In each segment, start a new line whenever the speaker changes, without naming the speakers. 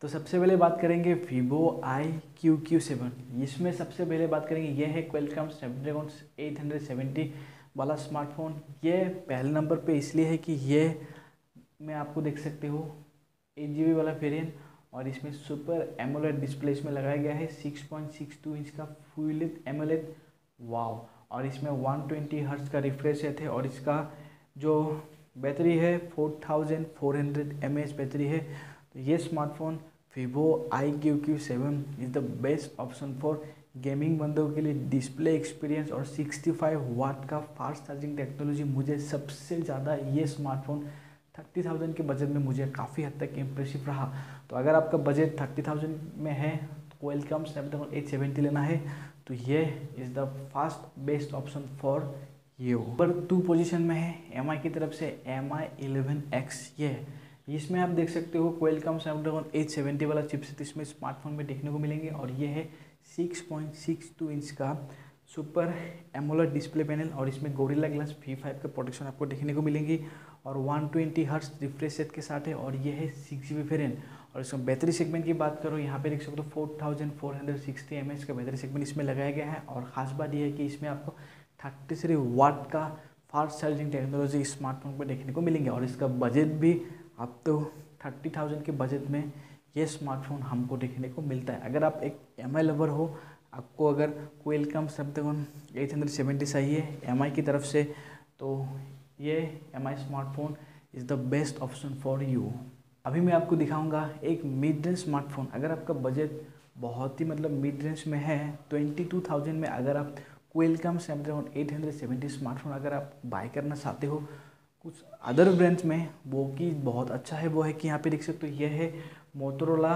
तो सबसे पहले बात करेंगे वीवो iQQ7। इसमें सबसे पहले बात करेंगे ये है क्वालकॉम स्नैपड्रैगन 870 वाला स्मार्टफोन। ये पहले नंबर पे इसलिए है कि ये में आपको देख सकते हो 8GB वाला वेरिएंट और इसमें सुपर एमोलेड डिस्प्ले इसमें लगाया गया है 6.62 इंच का फुल एमोलेड। वाव। और इसमें 120 हर्ट्ज का रिफ्रेश रेट है और इसका जो बैटरी है 4400 mAh बैटरी है। तो ये smartphone Vivo iQQ7 is the best option for gaming बंदों के लिए। डिस्प्ले एक्सपीरियंस और 65 वाट का फास्ट चार्जिंग टेक्नोलॉजी मुझे सबसे ज़्यादा ये स्मार्टफोन 30,000 के बजट में मुझे काफ़ी हद तक इम्प्रेसिव रहा। तो अगर आपका बजट 30,000 में है तो क्वालकॉम स्नैपड्रैगन 870 लेना है तो ये is the fast best option for you. पर 2 पोजीशन में है MI की तरफ से MI 11X। ये इसमें आप देख सकते हो क्वालकॉम स्नैपड्रैगन 870 वाला चिपसेट इसमें स्मार्टफोन में देखने को मिलेंगे और ये है 6.62 इंच का सुपर एमोलेड डिस्प्ले पैनल और इसमें गोरिल्ला ग्लास V5 का प्रोटेक्शन आपको देखने को मिलेंगी और 120 हर्ट्ज रिफ्रेश रेट के साथ है और ये है 6GB वेरिएंट। और इसमें बैटरी सेगमेंट की बात करो यहाँ पे देख सकते हो 4460 mAh का बैटरी सेगमेंट इसमें लगाया गया है। और ख़ास बात यह है कि इसमें आपको 33 वाट का फास्ट चार्जिंग टेक्नोलॉजी स्मार्टफोन पर देखने को मिलेंगे और इसका बजट भी अब तो 30,000 के बजट में ये स्मार्टफोन हमको देखने को मिलता है। अगर आप एक MI लवर हो, आपको अगर क्वालकॉम स्नैपड्रैगन 870 चाहिए MI की तरफ से तो ये MI smartphone is the best option for you. अभी मैं आपको दिखाऊंगा एक मिड रेंज स्मार्टफोन। अगर आपका बजट बहुत ही मिड रेंज में है 22,000 में, अगर आप क्वालकॉम स्नैपड्रैगन 870 स्मार्टफोन अगर आप बाय करना चाहते हो कुछ अदर ब्रांड्स में, वो की बहुत अच्छा है वो है कि यहाँ पे देख सकते हो ये है मोटोरोला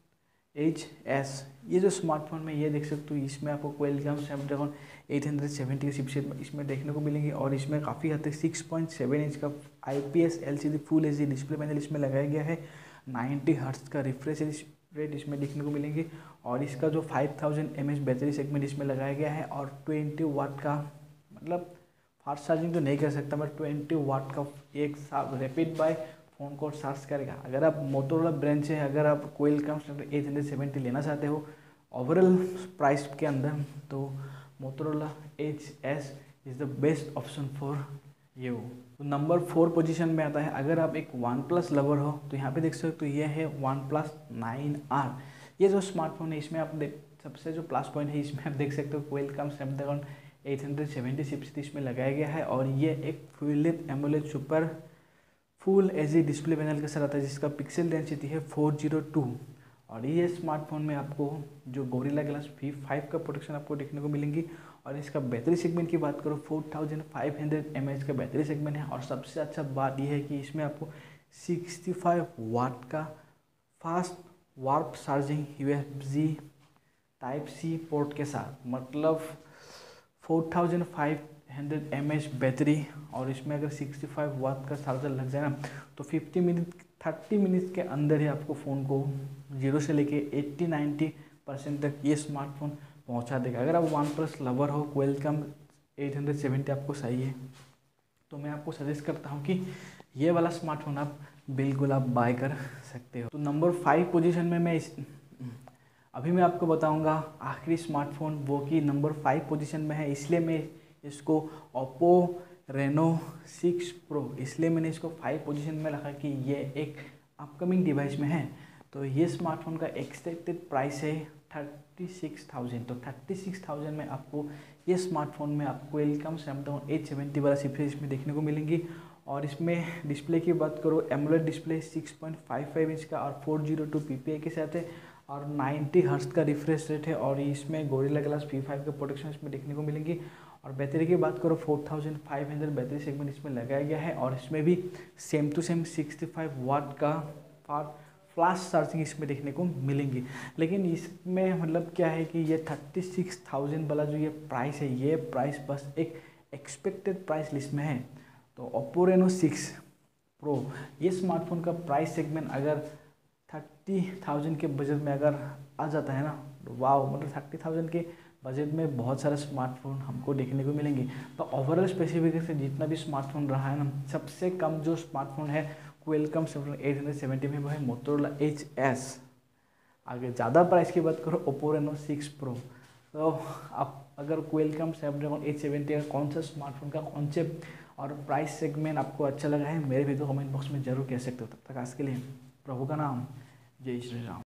HS। ये जो स्मार्टफोन में ये देख सकते हो इसमें आपको क्वालकॉम स्नैपड्रैगन 870 के चिपसेट इसमें देखने को मिलेंगे और इसमें काफ़ी हद तक 6.7 इंच का IPS LCD full HD display panel इसमें लगाया गया है। 90 हर्ट्ज का रिफ्रेश रेट इसमें देखने को मिलेंगे और इसका जो 5000 mAh बैटरी सेगमेंट इसमें लगाया गया है और 20 वाट का फास्ट चार्जिंग तो नहीं कर सकता बट 20 वाट का एक साथ रैपिड बाय फ़ोन को चार्ज करेगा। अगर आप मोटोरोला ब्रांड से अगर आप क्वालकॉम 870 लेना चाहते हो ओवरऑल प्राइस के अंदर तो Motorola HS is the best option for you. तो नंबर 4 पोजीशन में आता है अगर आप एक OnePlus लवर हो तो यहाँ पे देख सकते हो ये है OnePlus 9R। ये जो स्मार्टफोन है इसमें आप सबसे जो प्लस पॉइंट है इसमें आप देख सकते हो क्वालकॉम स्नैपड्रैगन 870 चिपसेट इसमें लगाया गया है और ये एक full AMOLED super full HD display panel के साथ आता है जिसका पिक्सल डेंसिटी है 402। और ये स्मार्टफोन में आपको जो गोरिल्ला ग्लास V5 का प्रोटेक्शन आपको देखने को मिलेंगी और इसका बैटरी सेगमेंट की बात करो 4500 mAh का बैटरी सेगमेंट है। और सबसे अच्छा बात यह है कि इसमें आपको 65 वाट का fast warp charging USB Type-C port के साथ 4500 mAh बैटरी और इसमें अगर 65 वाट का चार्जर लग जाए ना तो 30 मिनट के अंदर ही आपको फ़ोन को 0 से लेके 80-90% तक ये स्मार्टफोन पहुंचा देगा। अगर आप OnePlus लवर हो क्वालकॉम 870 आपको चाहिए तो मैं आपको सजेस्ट करता हूं कि ये वाला स्मार्टफोन आप बिल्कुल आप बाय कर सकते हो। तो नंबर 5 पोजीशन में अभी मैं आपको बताऊंगा आखिरी स्मार्टफोन वो कि नंबर 5 पोजीशन में है, इसलिए मैं इसको Oppo Reno 6 Pro इसलिए मैंने इसको 5 पोजीशन में रखा कि ये एक अपकमिंग डिवाइस में है। तो ये स्मार्टफोन का एक्सपेक्टेड प्राइस है 36,000। तो 36,000 में आपको ये स्मार्टफोन में आपको क्वालकॉम स्नैपड्रैगन 870 वाला चिपसेट इसमें देखने को मिलेंगी। और इसमें डिस्प्ले की बात करो एमोलेड डिस्प्ले 6.55 इंच का और 402 PPI के साथ है और 90 हर्ट्ज का रिफ्रेश रेट है और इसमें गोरिल्ला ग्लास V5 का प्रोटेक्शन इसमें देखने को मिलेंगी। और बैटरी की बात करो 4500 बैटरी सेगमेंट इसमें लगाया गया है और इसमें भी सेम टू सेम 65 वाट का फास्ट चार्जिंग इसमें देखने को मिलेंगी। लेकिन इसमें क्या है कि ये 36,000 वाला जो ये प्राइस है ये प्राइस बस एक एक्सपेक्टेड प्राइस लिस्ट में है। तो Oppo Reno 6 Pro ये स्मार्टफोन का प्राइस सेगमेंट अगर 30,000 के बजट में अगर आ जाता है ना तो वाव 30,000 के बजट में बहुत सारे स्मार्टफोन हमको देखने को मिलेंगे। तो ओवरऑल स्पेसिफिकेशन जितना भी स्मार्टफोन रहा है ना सबसे कम जो स्मार्टफोन है क्वालकॉम 870 में वो है मोटोरोला HS। आगे ज़्यादा प्राइस की बात करो ओप्पो रेनो 6 प्रो। तो आप अगर क्वालकॉम स्नैपड्रैगन 870 का कौन सा स्मार्टफोन का कॉन्सेप्ट और प्राइस सेगमेंट आपको अच्छा लगा है मेरे वीडियो कमेंट बॉक्स में जरूर कह सकते हो। तब तक आज के लिए प्रभु का नाम, जय श्री राम।